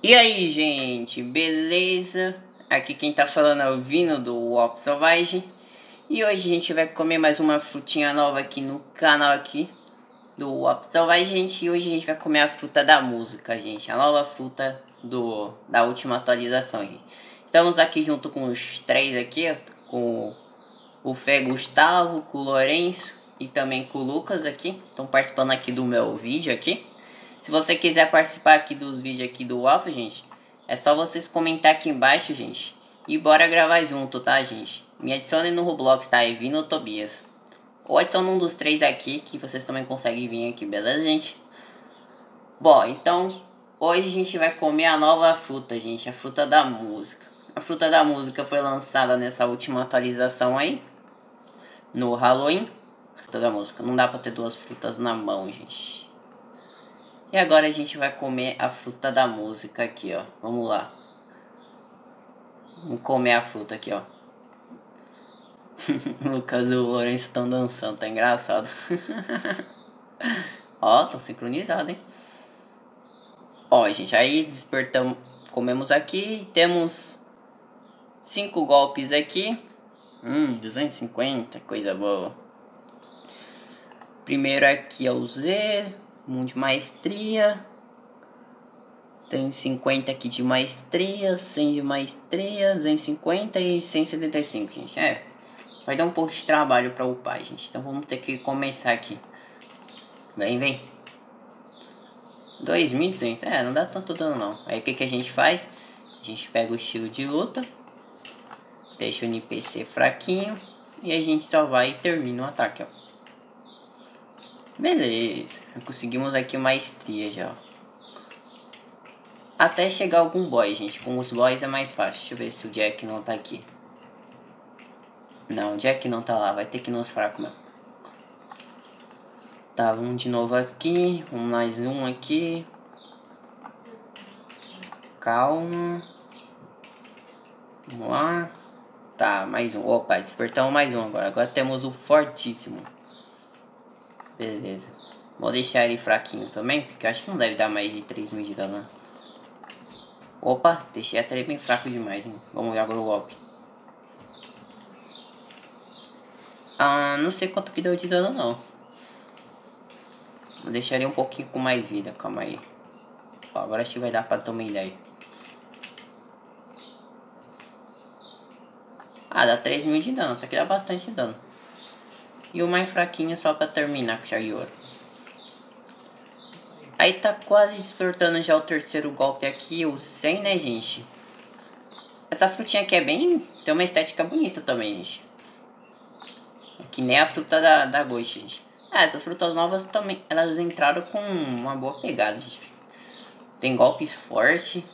E aí, gente, beleza? Aqui quem tá falando é o Vino do Wolf Selvagem. E hoje a gente vai comer mais uma frutinha nova aqui no canal aqui do Wolf Selvagem, gente. E hoje a gente vai comer a fruta da música, gente. A nova fruta da última atualização, gente. Estamos aqui junto com os três aqui, com o Fé Gustavo, com o Lourenço e também com o Lucas aqui. Estão participando aqui do meu vídeo aqui. Se você quiser participar aqui dos vídeos aqui do Wolf, gente, é só vocês comentar aqui embaixo, gente. E bora gravar junto, tá, gente? Me adicione no Roblox, tá? É Vino Tobias. Ou adicione um dos três aqui, que vocês também conseguem vir aqui, beleza, gente? Bom, então, hoje a gente vai comer a nova fruta, gente. A fruta da música. A fruta da música foi lançada nessa última atualização aí. No Halloween. Fruta da música. Não dá pra ter duas frutas na mão, gente. E agora a gente vai comer a fruta da música aqui, ó. Vamos lá. Vamos comer a fruta aqui, ó. O Lucas e o Lourenço estão dançando, tá engraçado. Ó, tão sincronizados, hein? Ó, gente, aí despertamos, comemos aqui. Temos 5 golpes aqui. 250, coisa boa. Primeiro aqui é o Z, mundo de maestria. Tem 50 aqui de maestria, 100 de maestria, 250 e 175, gente. Vai dar um pouco de trabalho para upar, gente. Então vamos ter que começar aqui. Vem. 2.200, não dá tanto dano não. Aí o que a gente faz? A gente pega o estilo de luta, deixa o NPC fraquinho e a gente só vai e termina o ataque, ó. Beleza, conseguimos aqui maestria já, ó. Até chegar algum boy, gente. Com os boys é mais fácil. Deixa eu ver se o Jack não tá aqui. Não, o Jack não tá lá. Vai ter que ir nos fracos mesmo. Tá, vamos de novo aqui. Mais um aqui. Calma. Vamos lá. Tá, mais um. Opa, despertamos mais um agora. Agora temos o fortíssimo. Beleza. Vou deixar ele fraquinho também, porque eu acho que não deve dar mais de 3.000 de dano. Opa, deixei até ele bem fraco demais, hein. Vamos ver agora o golpe. Não sei quanto que deu de dano não. Vou deixar ele um pouquinho com mais vida, calma aí. Ó, agora acho que vai dar pra ter uma ideia. Dá 3.000 de dano, até que dá bastante dano. E o mais fraquinho só pra terminar com chave de ouro. Aí tá quase despertando já o terceiro golpe aqui, o 100, né, gente? Essa frutinha aqui é bem... tem uma estética bonita também, gente. Que nem a fruta da Ghost, gente. Essas frutas novas também, elas entraram com uma boa pegada, gente. Tem golpes fortes.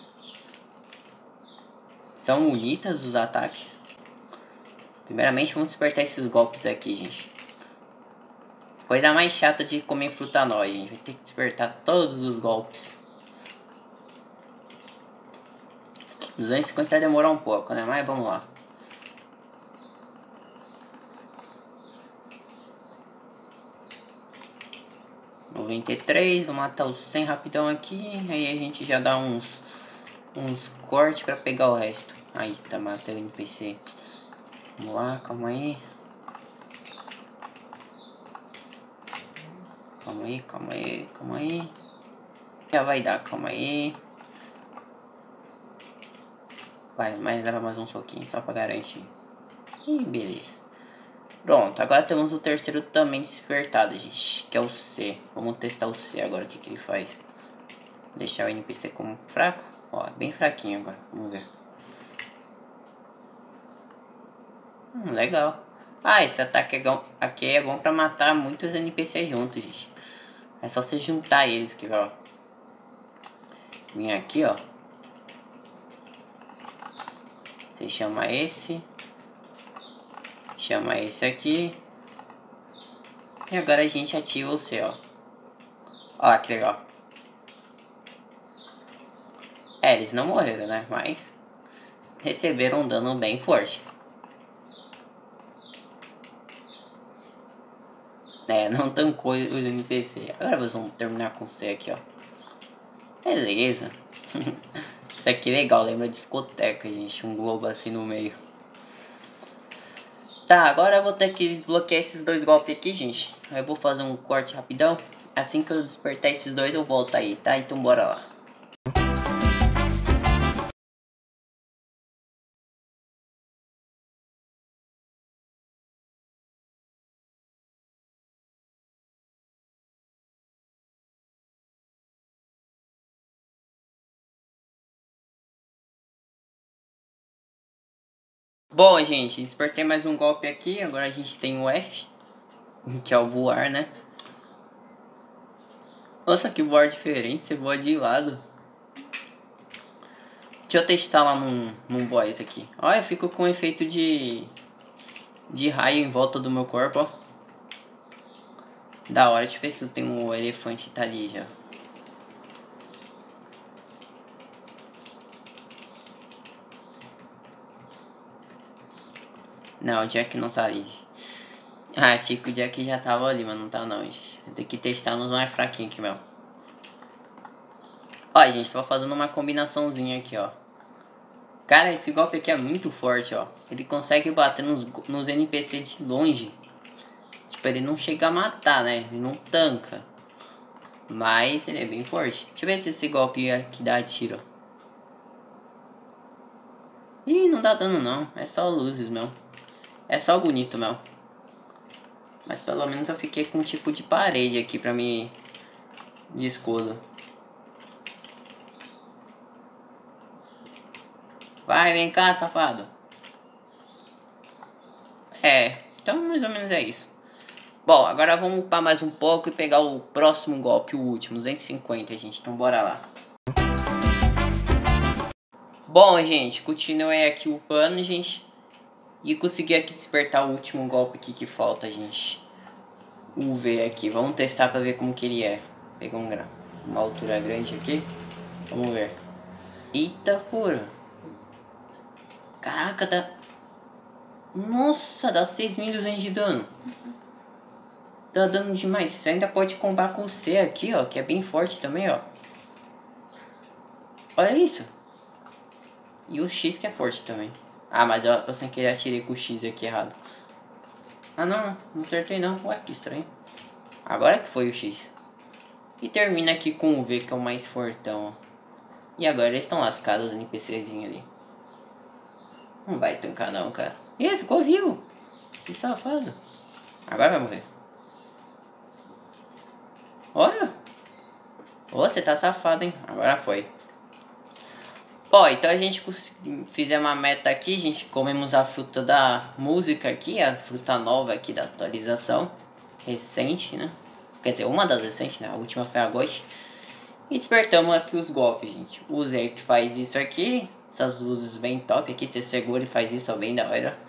São bonitas os ataques. Primeiramente vamos despertar esses golpes aqui, gente. Coisa mais chata de comer fruta nova, gente. Vai ter que despertar todos os golpes. 250 vai demorar um pouco, né? Mas vamos lá. $93, vou matar os 100 rapidão aqui. Aí a gente já dá uns cortes pra pegar o resto. Aí tá, matei o NPC. Vamos lá, calma aí. Calma aí. Já vai dar, calma aí. Vai, mas leva mais um soquinho só pra garantir. E beleza. Pronto, agora temos o terceiro também despertado, gente. Que é o C. Vamos testar o C agora, o que ele faz. Deixar o NPC como fraco. Ó, bem fraquinho agora, vamos ver. Legal. Esse ataque aqui é bom pra matar muitos NPCs juntos, gente. É só você juntar eles que ó. Vem aqui, ó. Você chama esse. Chama esse aqui. E agora a gente ativa o C, ó. Ó, que legal. Eles não morreram, né? Mas receberam um dano bem forte. Não tancou os NPC. Agora vamos terminar com C aqui, ó. Beleza. Isso aqui é legal, lembra discoteca, gente. Um globo assim no meio. Tá, agora eu vou ter que desbloquear esses dois golpes aqui, gente. Eu vou fazer um corte rapidão. Assim que eu despertar esses dois eu volto aí, tá? Então bora lá. Bom, gente, despertei mais um golpe aqui. Agora a gente tem o F, que é o voar, né? Nossa, que voar diferente, você voa de lado. Deixa eu testar lá num boss aqui. Olha, eu fico com efeito de raio em volta do meu corpo, ó. Da hora, deixa eu ver se tem um elefante tá ali já. Não, o Jack não tá ali. Ah, achei que o Jack já tava ali, mas não tá não, gente. Tem que testar nos mais fraquinhos aqui mesmo. Ó, gente, tava fazendo uma combinaçãozinha aqui, ó. Cara, esse golpe aqui é muito forte, ó. Ele consegue bater nos NPC de longe. Tipo, ele não chega a matar, né? Ele não tanca. Mas ele é bem forte. Deixa eu ver se esse golpe aqui dá tiro. Ih, não dá dano não. É só luzes mesmo. É só bonito mesmo. Mas pelo menos eu fiquei com um tipo de parede aqui pra mim de escudo. Vai, vem cá, safado. É, então mais ou menos é isso. Bom, agora vamos upar mais um pouco e pegar o próximo golpe, o último, 250, gente. Então bora lá. Bom, gente, continuei aqui upando, gente. E consegui aqui despertar o último golpe aqui que falta, gente. O V aqui. Vamos testar pra ver como que ele é. Pegar uma altura grande aqui. Vamos ver. Eita porra. Caraca, dá... Nossa, dá 6.200 de dano. Tá dando demais. Você ainda pode combar com o C aqui, ó. Que é bem forte também, ó. Olha isso. E o X que é forte também. Ah, mas eu sem querer atirei com o X aqui errado. Ah, não acertei não. Ué, que estranho. Agora que foi o X. E termina aqui com o V, que é o mais fortão, ó. E agora eles estão lascados, os NPCzinhos ali. Não vai tancar não, cara. Ih, ficou vivo. Que safado. Agora vai morrer. Olha. Ô, você tá safado, hein. Agora foi. Ó, então a gente fizemos uma meta aqui, gente. Comemos a fruta da música aqui, a fruta nova aqui da atualização. Recente, né? Quer dizer, uma das recentes, né? A última foi a Ghost. E despertamos aqui os golpes, gente. O Z que faz isso aqui. Essas luzes bem top aqui. Você segura e faz isso, ó, bem da hora.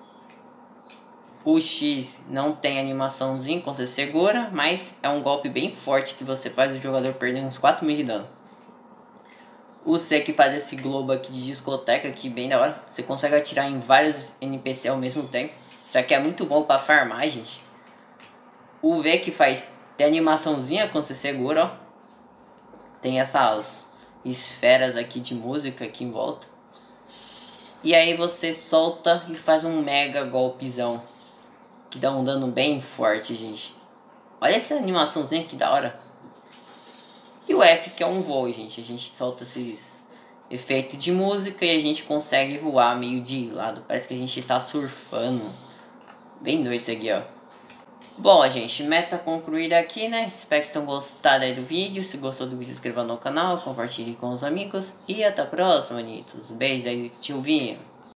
O X não tem animaçãozinho quando você segura. Mas é um golpe bem forte que você faz o jogador perder uns 4.000 de dano. O C que faz esse globo aqui de discoteca aqui bem da hora. Você consegue atirar em vários NPC ao mesmo tempo. Isso aqui é muito bom pra farmar, gente. O V que faz... Tem animaçãozinha quando você segura, ó. Tem essas esferas aqui de música aqui em volta. E aí você solta e faz um mega golpezão. Que dá um dano bem forte, gente. Olha essa animaçãozinha que da hora. E o F que é um voo, gente. A gente solta esses efeitos de música e a gente consegue voar meio de lado. Parece que a gente tá surfando. Bem doido isso aqui, ó. Bom, gente, meta concluída aqui, né? Espero que tenham gostado aí do vídeo. Se gostou do vídeo, se inscreva no canal, compartilhe com os amigos. E até a próxima, Nitos. Beijo aí, tio Vinho.